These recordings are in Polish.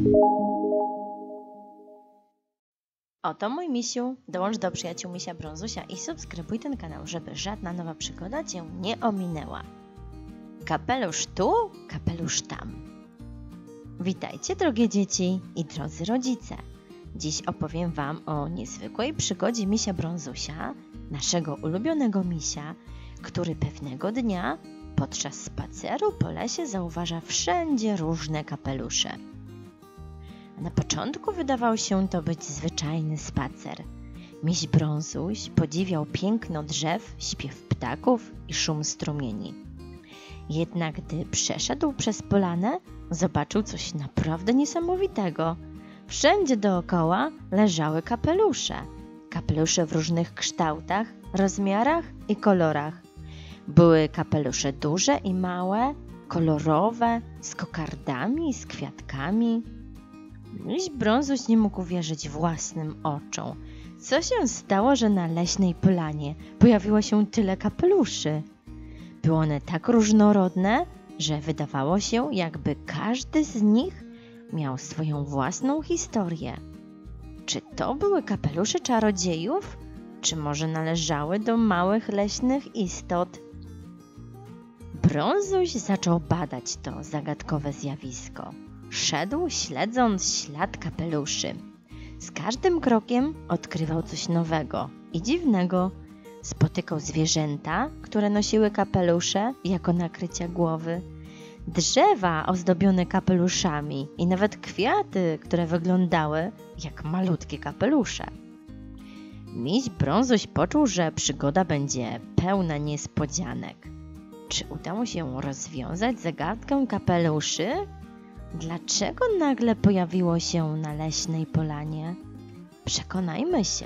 Oto mój misiu, dołącz do przyjaciół misia Brązusia i subskrybuj ten kanał, żeby żadna nowa przygoda Cię nie ominęła. Kapelusz tu, kapelusz tam. Witajcie drogie dzieci i drodzy rodzice. Dziś opowiem Wam o niezwykłej przygodzie misia Brązusia, naszego ulubionego misia, który pewnego dnia podczas spaceru po lesie zauważa wszędzie różne kapelusze. Na początku wydawał się to być zwyczajny spacer. Miś Brązuś podziwiał piękno drzew, śpiew ptaków i szum strumieni. Jednak gdy przeszedł przez polanę, zobaczył coś naprawdę niesamowitego. Wszędzie dookoła leżały kapelusze. Kapelusze w różnych kształtach, rozmiarach i kolorach. Były kapelusze duże i małe, kolorowe, z kokardami, z kwiatkami. Miś Brązuś nie mógł uwierzyć własnym oczom. Co się stało, że na leśnej polanie pojawiło się tyle kapeluszy? Były one tak różnorodne, że wydawało się, jakby każdy z nich miał swoją własną historię. Czy to były kapelusze czarodziejów? Czy może należały do małych leśnych istot? Brązuś zaczął badać to zagadkowe zjawisko. Szedł, śledząc ślad kapeluszy. Z każdym krokiem odkrywał coś nowego i dziwnego. Spotykał zwierzęta, które nosiły kapelusze jako nakrycia głowy, drzewa ozdobione kapeluszami i nawet kwiaty, które wyglądały jak malutkie kapelusze. Miś Brązuś poczuł, że przygoda będzie pełna niespodzianek. Czy uda mu się rozwiązać zagadkę kapeluszy? Dlaczego nagle pojawiło się na leśnej polanie? Przekonajmy się.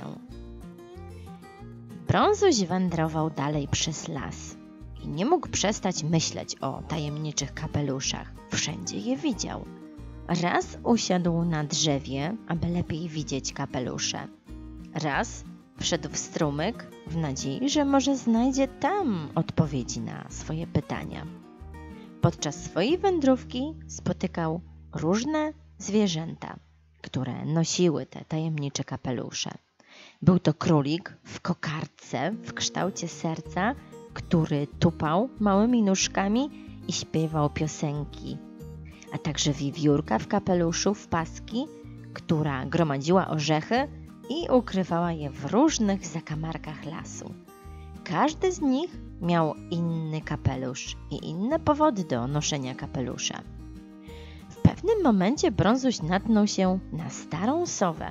Brązuś wędrował dalej przez las i nie mógł przestać myśleć o tajemniczych kapeluszach. Wszędzie je widział. Raz usiadł na drzewie, aby lepiej widzieć kapelusze. Raz wszedł w strumyk w nadziei, że może znajdzie tam odpowiedzi na swoje pytania. Podczas swojej wędrówki spotykał różne zwierzęta, które nosiły te tajemnicze kapelusze. Był to królik w kokardce w kształcie serca, który tupał małymi nóżkami i śpiewał piosenki, a także wiewiórka w kapeluszu w paski, która gromadziła orzechy i ukrywała je w różnych zakamarkach lasu. Każdy z nich miał inny kapelusz i inne powody do noszenia kapelusza. W pewnym momencie Brązuś natknął się na starą sowę.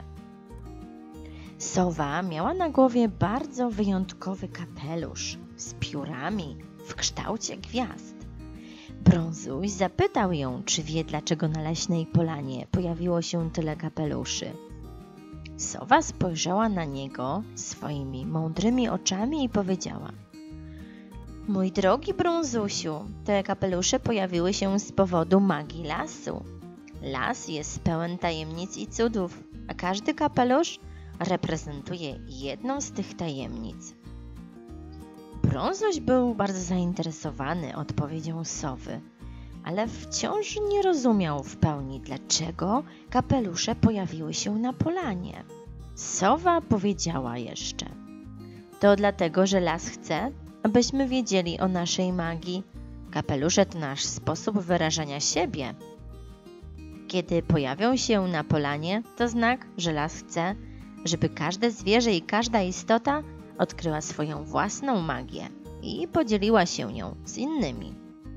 Sowa miała na głowie bardzo wyjątkowy kapelusz z piórami w kształcie gwiazd. Brązuś zapytał ją, czy wie, dlaczego na leśnej polanie pojawiło się tyle kapeluszy. Sowa spojrzała na niego swoimi mądrymi oczami i powiedziała: Mój drogi Brązusiu, te kapelusze pojawiły się z powodu magii lasu. Las jest pełen tajemnic i cudów, a każdy kapelusz reprezentuje jedną z tych tajemnic. Brązuś był bardzo zainteresowany odpowiedzią sowy, ale wciąż nie rozumiał w pełni, dlaczego kapelusze pojawiły się na polanie. Sowa powiedziała jeszcze: To dlatego, że las chce, abyśmy wiedzieli o naszej magii. Kapelusze to nasz sposób wyrażania siebie. Kiedy pojawią się na polanie, to znak, że las chce, żeby każde zwierzę i każda istota odkryła swoją własną magię i podzieliła się nią z innymi.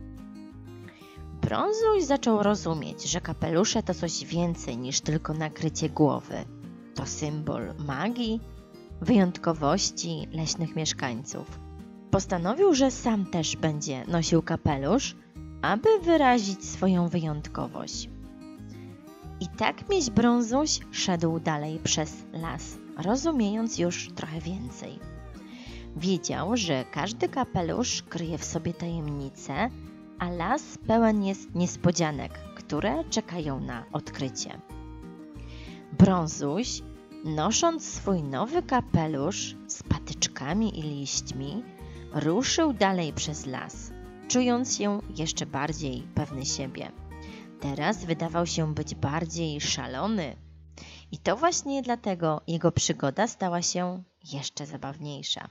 Brązuś zaczął rozumieć, że kapelusze to coś więcej niż tylko nakrycie głowy. To symbol magii, wyjątkowości leśnych mieszkańców. Postanowił, że sam też będzie nosił kapelusz, aby wyrazić swoją wyjątkowość. I tak miś Brązuś szedł dalej przez las, rozumiejąc już trochę więcej. Wiedział, że każdy kapelusz kryje w sobie tajemnicę, a las pełen jest niespodzianek, które czekają na odkrycie. Brązuś, nosząc swój nowy kapelusz z patyczkami i liśćmi, ruszył dalej przez las, czując się jeszcze bardziej pewny siebie. Teraz wydawał się być bardziej szalony. I to właśnie dlatego jego przygoda stała się jeszcze zabawniejsza.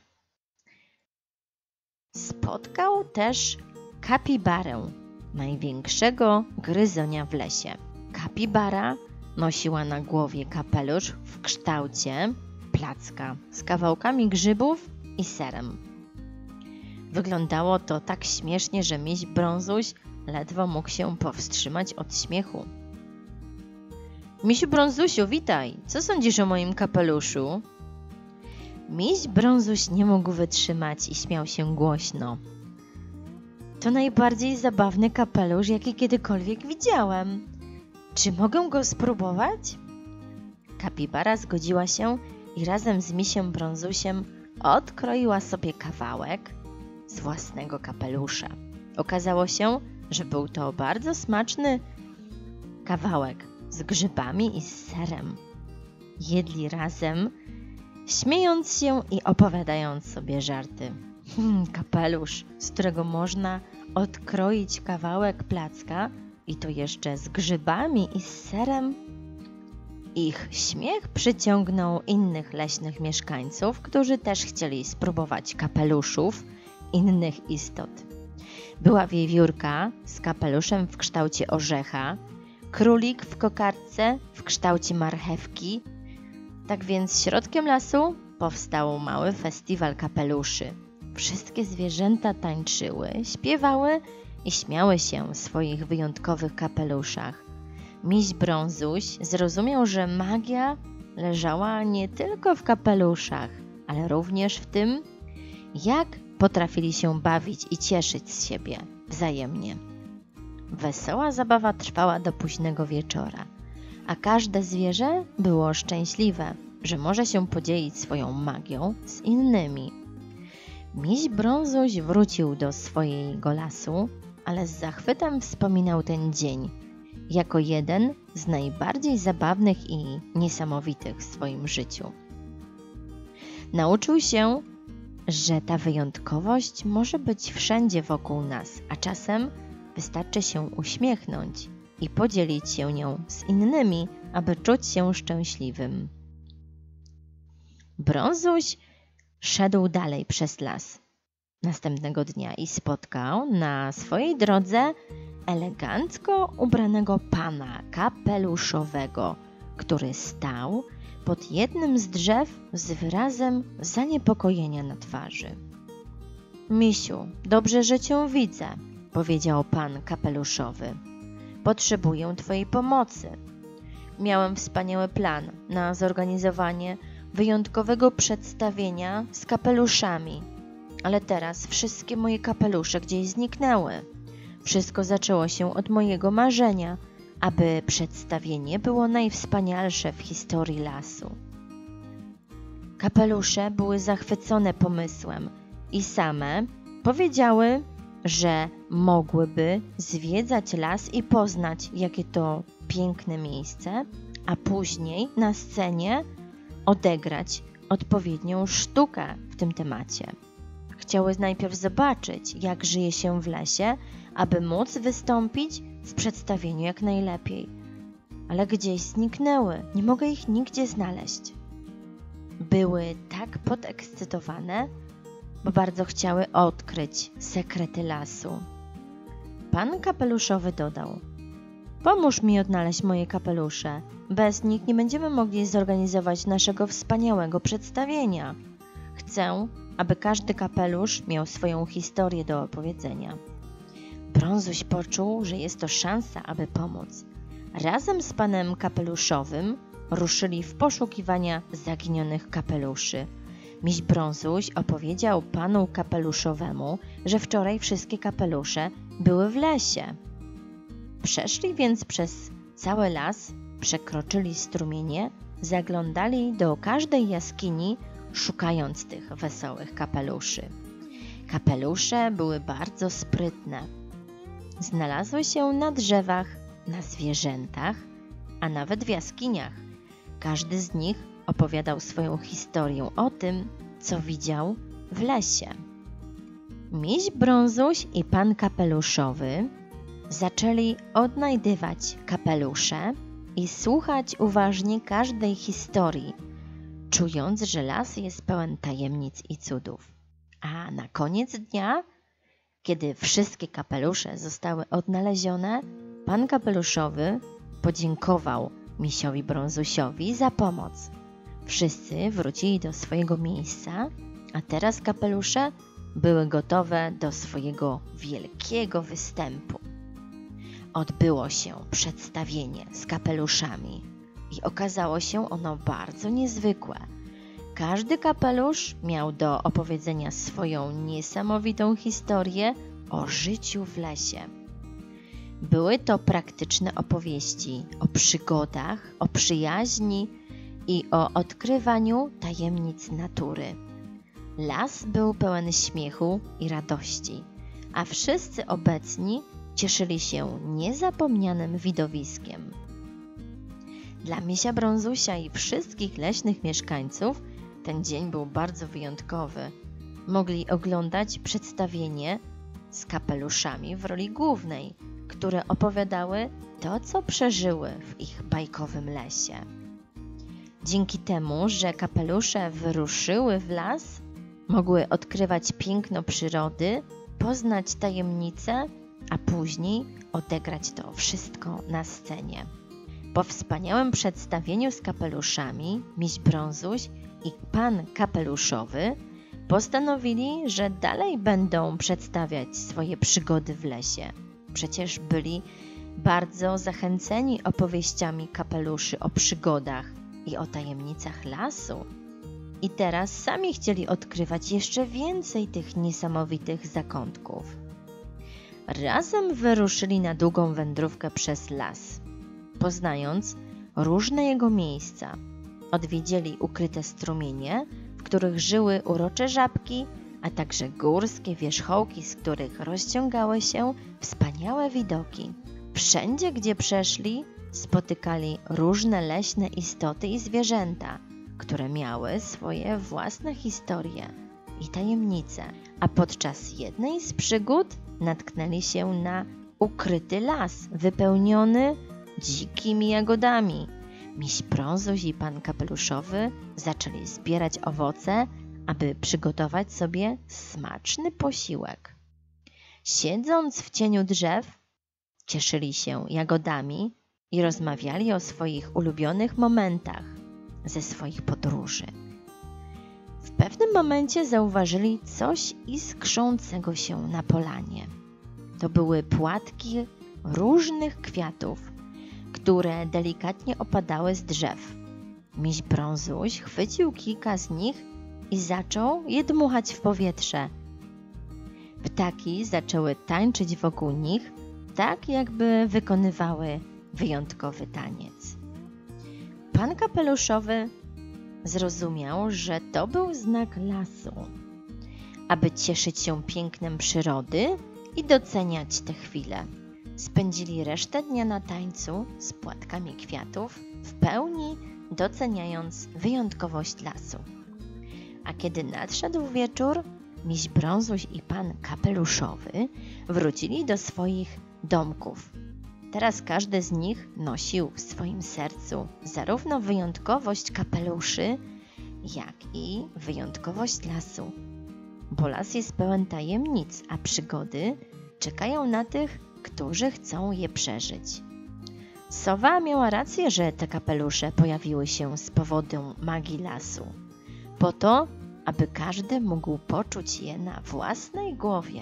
Spotkał też kapibarę, największego gryzonia w lesie. Kapibara nosiła na głowie kapelusz w kształcie placka z kawałkami grzybów i serem. Wyglądało to tak śmiesznie, że miś Brązuś ledwo mógł się powstrzymać od śmiechu. Misiu Brązusiu, witaj! Co sądzisz o moim kapeluszu? Miś Brązuś nie mógł wytrzymać i śmiał się głośno. To najbardziej zabawny kapelusz, jaki kiedykolwiek widziałem. Czy mogę go spróbować? Kapibara zgodziła się i razem z misiem Brązusiem odkroiła sobie kawałek z własnego kapelusza. Okazało się, że był to bardzo smaczny kawałek z grzybami i z serem. Jedli razem, śmiejąc się i opowiadając sobie żarty. Kapelusz, z którego można odkroić kawałek placka i to jeszcze z grzybami i z serem. Ich śmiech przyciągnął innych leśnych mieszkańców, którzy też chcieli spróbować kapeluszów innych istot. Była wiewiórka z kapeluszem w kształcie orzecha, królik w kokardce w kształcie marchewki. Tak więc środkiem lasu powstał mały festiwal kapeluszy. Wszystkie zwierzęta tańczyły, śpiewały i śmiały się w swoich wyjątkowych kapeluszach. Miś Brązuś zrozumiał, że magia leżała nie tylko w kapeluszach, ale również w tym, jak potrafili się bawić i cieszyć z siebie wzajemnie. Wesoła zabawa trwała do późnego wieczora, a każde zwierzę było szczęśliwe, że może się podzielić swoją magią z innymi. Miś Brązuś wrócił do swojego lasu, ale z zachwytem wspominał ten dzień jako jeden z najbardziej zabawnych i niesamowitych w swoim życiu. Nauczył się, że ta wyjątkowość może być wszędzie wokół nas, a czasem wystarczy się uśmiechnąć i podzielić się nią z innymi, aby czuć się szczęśliwym. Brązuś szedł dalej przez las następnego dnia i spotkał na swojej drodze elegancko ubranego pana kapeluszowego, który stał pod jednym z drzew z wyrazem zaniepokojenia na twarzy. Misiu, dobrze, że cię widzę, powiedział pan kapeluszowy. Potrzebuję twojej pomocy. Miałem wspaniały plan na zorganizowanie wyjątkowego przedstawienia z kapeluszami, ale teraz wszystkie moje kapelusze gdzieś zniknęły. Wszystko zaczęło się od mojego marzenia, aby przedstawienie było najwspanialsze w historii lasu. Kapelusze były zachwycone pomysłem i same powiedziały, że mogłyby zwiedzać las i poznać, jakie to piękne miejsce, a później na scenie odegrać odpowiednią sztukę w tym temacie. Chciały najpierw zobaczyć, jak żyje się w lesie, aby móc wystąpić w przedstawieniu jak najlepiej. Ale gdzieś zniknęły, nie mogę ich nigdzie znaleźć. Były tak podekscytowane, bo bardzo chciały odkryć sekrety lasu. Pan kapeluszowy dodał: pomóż mi odnaleźć moje kapelusze. Bez nich nie będziemy mogli zorganizować naszego wspaniałego przedstawienia. Chcę, aby każdy kapelusz miał swoją historię do opowiedzenia. Brązuś poczuł, że jest to szansa, aby pomóc. Razem z panem kapeluszowym ruszyli w poszukiwania zaginionych kapeluszy. Miś Brązuś opowiedział panu kapeluszowemu, że wczoraj wszystkie kapelusze były w lesie. Przeszli więc przez cały las, przekroczyli strumienie, zaglądali do każdej jaskini, szukając tych wesołych kapeluszy. Kapelusze były bardzo sprytne. Znalazły się na drzewach, na zwierzętach, a nawet w jaskiniach. Każdy z nich opowiadał swoją historię o tym, co widział w lesie. Miś Brązuś i pan kapeluszowy zaczęli odnajdywać kapelusze i słuchać uważnie każdej historii, czując, że las jest pełen tajemnic i cudów. A na koniec dnia, kiedy wszystkie kapelusze zostały odnalezione, pan kapeluszowy podziękował misiowi Brązusiowi za pomoc. Wszyscy wrócili do swojego miejsca, a teraz kapelusze były gotowe do swojego wielkiego występu. Odbyło się przedstawienie z kapeluszami i okazało się ono bardzo niezwykłe. Każdy kapelusz miał do opowiedzenia swoją niesamowitą historię o życiu w lesie. Były to praktyczne opowieści o przygodach, o przyjaźni i o odkrywaniu tajemnic natury. Las był pełen śmiechu i radości, a wszyscy obecni cieszyli się niezapomnianym widowiskiem. Dla misia Brązusia i wszystkich leśnych mieszkańców ten dzień był bardzo wyjątkowy. Mogli oglądać przedstawienie z kapeluszami w roli głównej, które opowiadały to, co przeżyły w ich bajkowym lesie. Dzięki temu, że kapelusze wyruszyły w las, mogły odkrywać piękno przyrody, poznać tajemnice, a później odegrać to wszystko na scenie. Po wspaniałym przedstawieniu z kapeluszami, miś Brązuś i pan kapeluszowy postanowili, że dalej będą przedstawiać swoje przygody w lesie. Przecież byli bardzo zachęceni opowieściami kapeluszy o przygodach i o tajemnicach lasu. I teraz sami chcieli odkrywać jeszcze więcej tych niesamowitych zakątków. Razem wyruszyli na długą wędrówkę przez las, poznając różne jego miejsca. Odwiedzili ukryte strumienie, w których żyły urocze żabki, a także górskie wierzchołki, z których rozciągały się wspaniałe widoki. Wszędzie, gdzie przeszli, spotykali różne leśne istoty i zwierzęta, które miały swoje własne historie i tajemnice. A podczas jednej z przygód natknęli się na ukryty las wypełniony dzikimi jagodami. Miś Brązuś i pan kapeluszowy zaczęli zbierać owoce, aby przygotować sobie smaczny posiłek. Siedząc w cieniu drzew, cieszyli się jagodami i rozmawiali o swoich ulubionych momentach ze swoich podróży. W pewnym momencie zauważyli coś iskrzącego się na polanie. To były płatki różnych kwiatów, które delikatnie opadały z drzew. Miś Brązuś chwycił kilka z nich i zaczął je dmuchać w powietrze. Ptaki zaczęły tańczyć wokół nich, tak jakby wykonywały wyjątkowy taniec. Pan kapeluszowy zrozumiał, że to był znak lasu, aby cieszyć się pięknem przyrody i doceniać te chwile. Spędzili resztę dnia na tańcu z płatkami kwiatów, w pełni doceniając wyjątkowość lasu. A kiedy nadszedł wieczór, miś Brązuś i pan kapeluszowy wrócili do swoich domków. Teraz każdy z nich nosił w swoim sercu zarówno wyjątkowość kapeluszy, jak i wyjątkowość lasu. Bo las jest pełen tajemnic, a przygody czekają na tych, którzy chcą je przeżyć. Sowa miała rację, że te kapelusze pojawiły się z powodu magii lasu, po to, aby każdy mógł poczuć je na własnej głowie.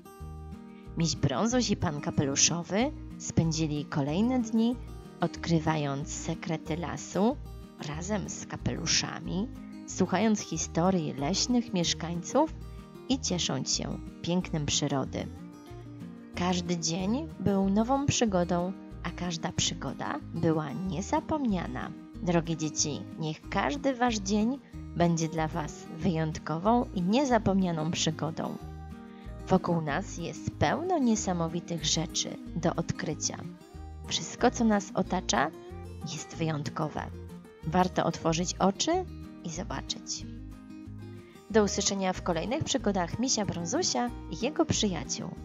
Miś Brązuś i pan kapeluszowy spędzili kolejne dni, odkrywając sekrety lasu razem z kapeluszami, słuchając historii leśnych mieszkańców i ciesząc się pięknem przyrody. Każdy dzień był nową przygodą, a każda przygoda była niezapomniana. Drogie dzieci, niech każdy wasz dzień będzie dla was wyjątkową i niezapomnianą przygodą. Wokół nas jest pełno niesamowitych rzeczy do odkrycia. Wszystko, co nas otacza, jest wyjątkowe. Warto otworzyć oczy i zobaczyć. Do usłyszenia w kolejnych przygodach misia Brązusia i jego przyjaciół.